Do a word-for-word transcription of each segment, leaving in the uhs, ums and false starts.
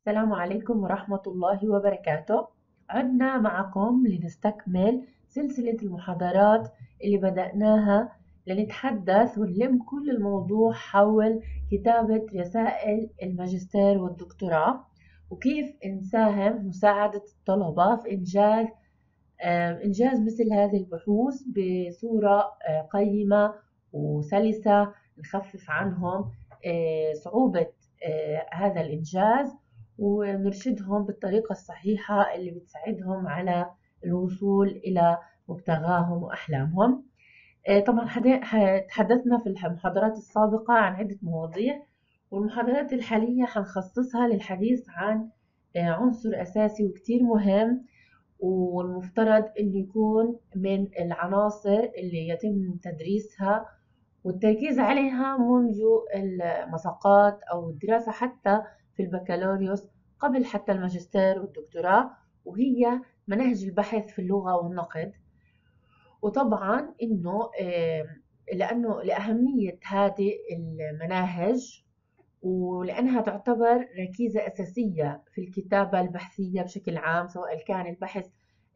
السلام عليكم ورحمة الله وبركاته. عدنا معكم لنستكمل سلسلة المحاضرات اللي بدأناها لنتحدث ونلم كل الموضوع حول كتابة رسائل الماجستير والدكتوراه، وكيف نساهم مساعدة الطلبة في إنجاز آه، إنجاز مثل هذه البحوث بصورة آه، قيمة وسلسة، نخفف عنهم آه، صعوبة آه، هذا الإنجاز، ونرشدهم بالطريقة الصحيحة اللي بتساعدهم على الوصول إلى مبتغاهم وأحلامهم. آه، طبعا تحدثنا في المحاضرات السابقة عن عدة مواضيع، والمحاضرات الحالية حنخصصها للحديث عن آه، عنصر أساسي وكتير مهم، والمفترض أنه يكون من العناصر اللي يتم تدريسها والتركيز عليها منذ المساقات أو الدراسة حتى في البكالوريوس قبل حتى الماجستير والدكتوراه، وهي مناهج البحث في اللغة والنقد. وطبعا إنه لأنه لأهمية هذه المناهج ولأنها تعتبر ركيزة أساسية في الكتابة البحثية بشكل عام، سواء كان البحث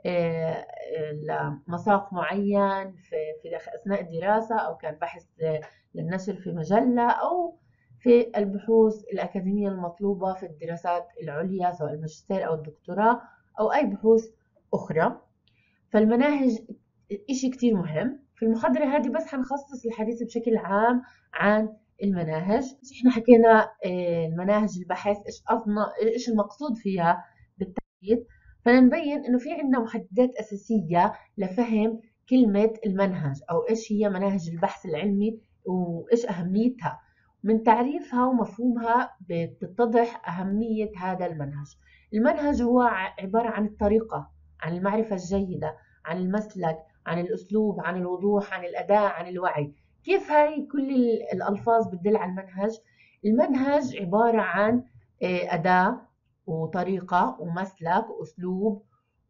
لمساق معين في أثناء الدراسة، أو كان بحث للنشر في مجلة، أو في البحوث الأكاديمية المطلوبة في الدراسات العليا سواء الماجستير أو الدكتوراه أو أي بحوث أخرى. فالمناهج إشي كتير مهم. في المحاضرة هذه بس حنخصص الحديث بشكل عام عن المناهج. احنا حكينا المناهج البحث ايش قصدنا، ايش المقصود فيها بالتحديد، فنبين انه في عندنا محددات اساسيه لفهم كلمه المنهج، او ايش هي مناهج البحث العلمي وايش اهميتها. من تعريفها ومفهومها بتتضح اهميه هذا المنهج. المنهج هو عباره عن الطريقه، عن المعرفه الجيده، عن المسلك، عن الاسلوب، عن الوضوح، عن الاداء، عن الوعي. كيف هاي كل الألفاظ بتدل على المنهج؟ المنهج عبارة عن أداة وطريقة ومسلك وأسلوب،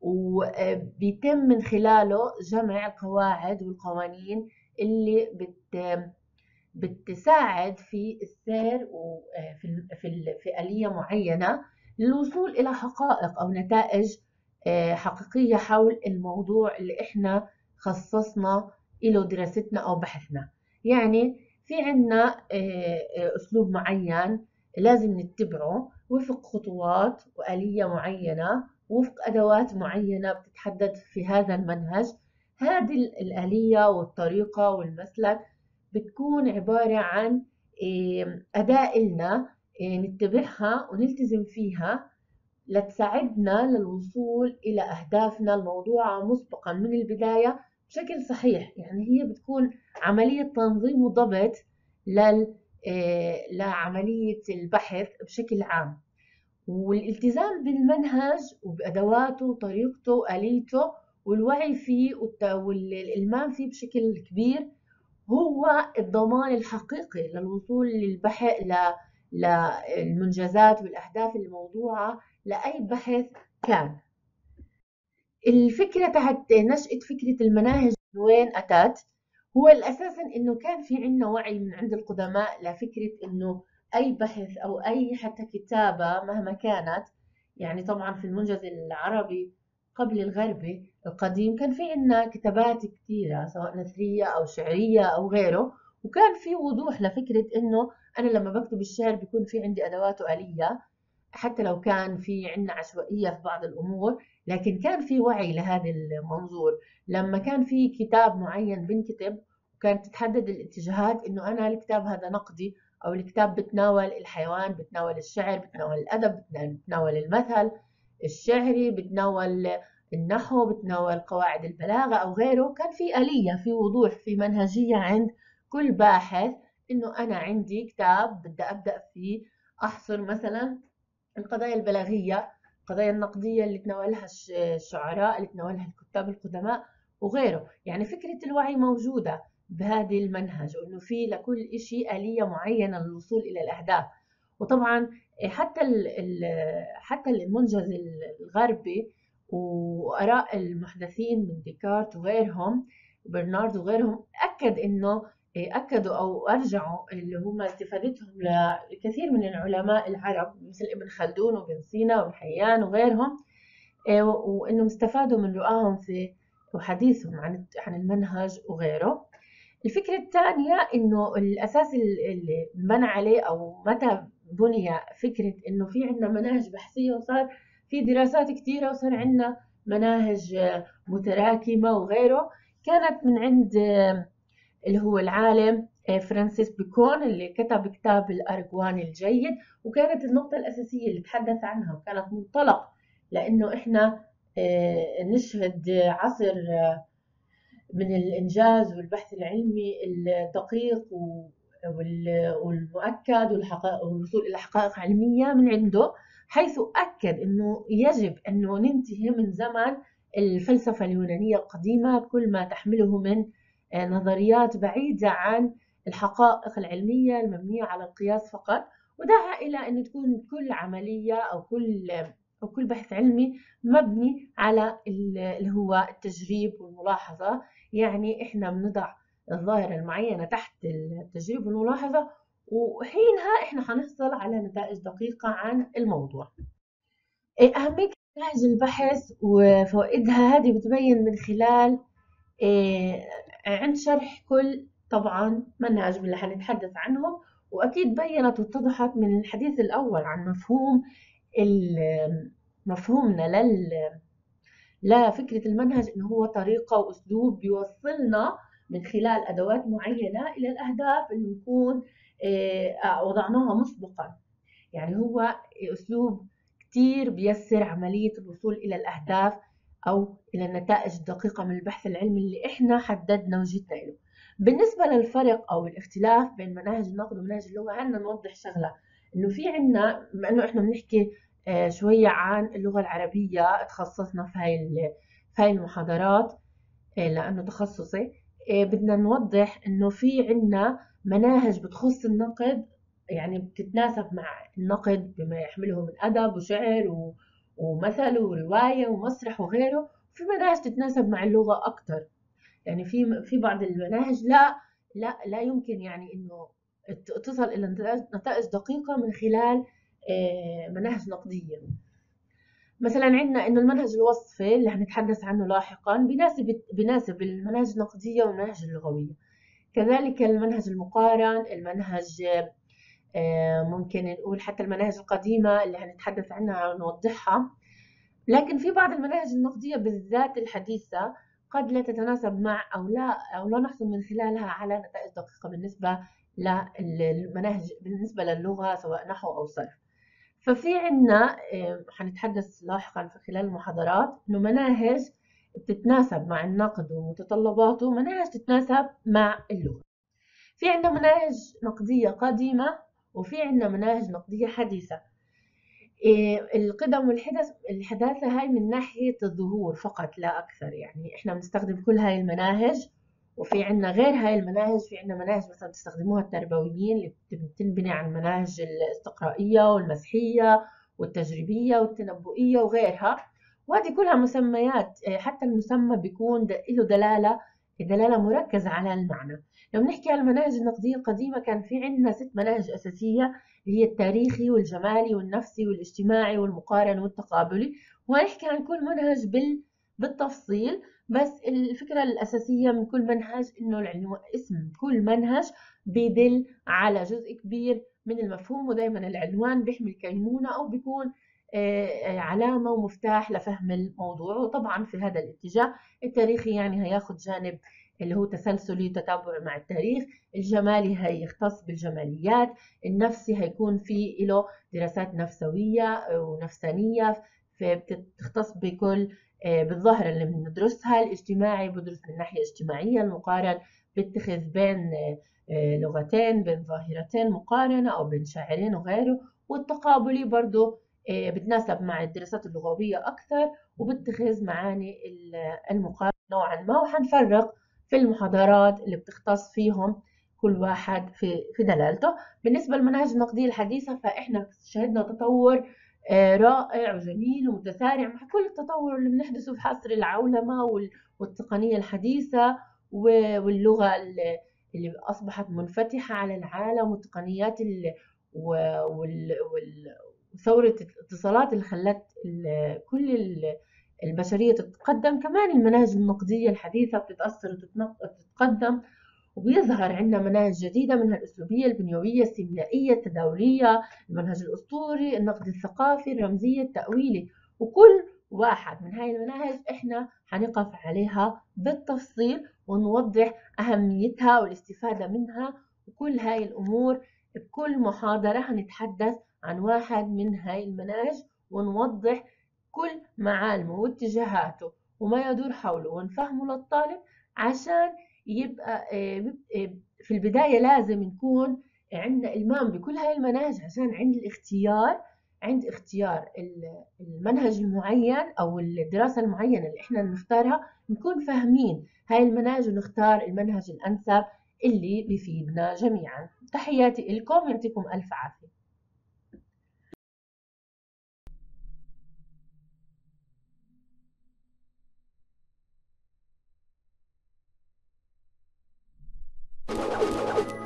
وبيتم من خلاله جمع القواعد والقوانين اللي بت بتساعد في السير وفي في في آلية معينة للوصول إلى حقائق أو نتائج حقيقية حول الموضوع اللي إحنا خصصنا له دراستنا أو بحثنا. يعني في عنا أسلوب معين لازم نتبعه وفق خطوات وآلية معينة وفق أدوات معينة بتتحدد في هذا المنهج. هذه الآلية والطريقة والمسلك بتكون عبارة عن أداة إلنا نتبعها ونلتزم فيها لتساعدنا للوصول إلى أهدافنا الموضوعة مسبقا من البداية بشكل صحيح. يعني هي بتكون عملية تنظيم وضبط لل لعملية البحث بشكل عام، والالتزام بالمنهج وبأدواته وطريقته وآليته والوعي فيه والإلمام فيه بشكل كبير هو الضمان الحقيقي للوصول للبحث للمنجزات والأهداف الموضوعة لأي بحث كان. الفكرة تحت نشأة فكرة المناهج من وين أتت؟ هو الأساسا إنه كان في عنا وعي من عند القدماء لفكرة إنه أي بحث أو أي حتى كتابة مهما كانت، يعني طبعا في المنجز العربي قبل الغربي القديم كان في عنا كتابات كثيرة سواء نثرية أو شعرية أو غيره، وكان في وضوح لفكرة إنه أنا لما بكتب الشعر بيكون في عندي أدوات وآلية، حتى لو كان في عنا عشوائية في بعض الأمور، لكن كان في وعي لهذا المنظور. لما كان في كتاب معين بنكتب وكانت تتحدد الاتجاهات إنه أنا الكتاب هذا نقدي، أو الكتاب بتناول الحيوان، بتناول الشعر، بتناول الأدب، بتناول المثل الشعري، بتناول النحو، بتناول قواعد البلاغة أو غيره. كان في آلية، في وضوح، في منهجية عند كل باحث إنه أنا عندي كتاب بدي أبدأ فيه أحصر مثلا القضايا البلاغية، القضايا النقدية اللي تناولها الشعراء، اللي تناولها الكتاب القدماء وغيره. يعني فكرة الوعي موجودة بهذه المنهج، وإنه في لكل إشي آلية معينة للوصول إلى الأهداف. وطبعا حتى حتى المنجز الغربي وآراء المحدثين من ديكارت وغيرهم وبرنارد وغيرهم أكد إنه أكدوا أو أرجعوا اللي هم استفادتهم لكثير من العلماء العرب مثل ابن خلدون وابن سينا وابن حيان وغيرهم، وإنهم استفادوا من رؤاهم في وحديثهم عن عن المنهج وغيره. الفكرة الثانية إنه الأساس اللي بنى عليه أو متى بني فكرة إنه في عندنا مناهج بحثية وصار في دراسات كتيرة وصار عندنا مناهج متراكمة وغيره، كانت من عند اللي هو العالم فرانسيس بيكون اللي كتب كتاب الأرجوان الجيد. وكانت النقطة الأساسية اللي تحدث عنها وكانت منطلق لأنه إحنا نشهد عصر من الإنجاز والبحث العلمي الدقيق والمؤكد والوصول إلى حقائق علمية من عنده، حيث أكد أنه يجب أنه ننتهي من زمن الفلسفة اليونانية القديمة بكل ما تحمله من نظريات بعيدة عن الحقائق العلمية المبنية على القياس فقط، ودعا إلى أن تكون كل عملية أو كل أو كل بحث علمي مبني على اللي هو التجريب والملاحظة. يعني إحنا بنضع الظاهرة المعينة تحت التجريب والملاحظة، وحينها إحنا حنحصل على نتائج دقيقة عن الموضوع. أهمية مناهج البحث وفوائدها هذه بتبين من خلال عند شرح كل طبعا منهج من اللي حنتحدث عنهم، وأكيد بينت واتضحت من الحديث الأول عن مفهوم مفهومنا لل لا فكرة المنهج إنه هو طريقة وأسلوب بيوصلنا من خلال أدوات معينة إلى الأهداف اللي نكون وضعناها مسبقا. يعني هو أسلوب كتير بيسر عملية الوصول إلى الأهداف أو إلى النتائج الدقيقة من البحث العلمي اللي إحنا حددنا وجهتنا له. بالنسبة للفرق أو الاختلاف بين مناهج النقد ومناهج اللغة، عنا نوضح شغلة، إنه في عنا بما إنه إحنا بنحكي شوية عن اللغة العربية، تخصصنا في هاي في هاي المحاضرات لأنه تخصصي، بدنا نوضح إنه في عنا مناهج بتخص النقد، يعني بتتناسب مع النقد بما يحمله من أدب وشعر ومثل ورواية ومسرح وغيره. في مناهج تتناسب مع اللغة أكتر، يعني في في بعض المناهج لا لا لا يمكن يعني إنه تصل إلى نتائج دقيقة من خلال مناهج نقدية. مثلا عندنا إنه المنهج الوصفي اللي هنتحدث عنه لاحقا بيناسب بيناسب المناهج النقدية والمناهج اللغوية. كذلك المنهج المقارن، المنهج ممكن نقول حتى المناهج القديمة اللي هنتحدث عنها ونوضحها. لكن في بعض المناهج النقدية بالذات الحديثة قد لا تتناسب مع أو لا أو لا نحصل من خلالها على نتائج دقيقة بالنسبة للمناهج بالنسبة للغة سواء نحو أو صرف. ففي عنا حنتحدث لاحقا في خلال المحاضرات إنه مناهج بتتناسب مع النقد ومتطلباته ومناهج تتناسب مع اللغة. في عنا مناهج نقدية قديمة وفي عنا مناهج نقدية حديثة. القدم والحدث الحداثة هاي من ناحية الظهور فقط لا أكثر، يعني إحنا بنستخدم كل هاي المناهج. وفي عنا غير هاي المناهج، في عنا مناهج مثلا بيستخدموها التربويين اللي بتنبني على المناهج الاستقرائية والمسحية والتجريبية والتنبؤية وغيرها، وهذه كلها مسميات. حتى المسمى بيكون له دلالة دلالة مركزة على المعنى. لو بنحكي عن المناهج النقدية القديمة كان في عنا ست مناهج أساسية، هي التاريخي والجمالي والنفسي والاجتماعي والمقارن والتقابلي، وهنحكي عن كل منهج بالتفصيل. بس الفكرة الأساسية من كل منهج إنه العنوان اسم كل منهج بيدل على جزء كبير من المفهوم، ودايما العنوان بيحمل كينونة أو بيكون علامة ومفتاح لفهم الموضوع. وطبعا في هذا الاتجاه التاريخي يعني هياخد جانب اللي هو تسلسلي تتابع مع التاريخ، الجمالي هيختص بالجماليات، النفسي هيكون في له دراسات نفسوية ونفسانية بتختص بكل بالظاهرة اللي بندرسها، الاجتماعي بدرس من ناحية اجتماعية، المقارن بيتخذ بين لغتين بين ظاهرتين مقارنة أو بين شاعرين وغيره، والتقابلي برضو بتناسب مع الدراسات اللغوية أكثر وبتخذ معاني المقارنة نوعا ما. وحنفرق في المحاضرات اللي بتختص فيهم كل واحد في في دلالته. بالنسبة للمناهج النقدية الحديثة فإحنا شهدنا تطور رائع وجميل ومتسارع مع كل التطور اللي بنحدثه في عصر العولمة والتقنية الحديثة واللغة اللي أصبحت منفتحة على العالم، والتقنيات ال... وال... وال... وثورة الاتصالات اللي خلت ال... كل ال... البشرية تتقدم. كمان المناهج النقدية الحديثة بتتأثر وتتقدم، وبيظهر عندنا مناهج جديدة منها الأسلوبية، البنيوية، السيميائية، التداولية، المنهج الأسطوري، النقد الثقافي، الرمزية، التأويلي. وكل واحد من هاي المناهج احنا حنقف عليها بالتفصيل ونوضح أهميتها والاستفادة منها، وكل هاي الأمور بكل محاضرة هنتحدث عن واحد من هاي المناهج ونوضح كل معالمه واتجاهاته وما يدور حوله ونفهمه للطالب، عشان يبقى في البداية لازم نكون عندنا إلمام بكل هاي المناهج، عشان عند الاختيار عند اختيار المنهج المعين أو الدراسة المعينة اللي إحنا نختارها نكون فاهمين هاي المناهج ونختار المنهج الأنسب اللي بيفيدنا جميعا. تحياتي لكم، يعطيكم ألف عافية.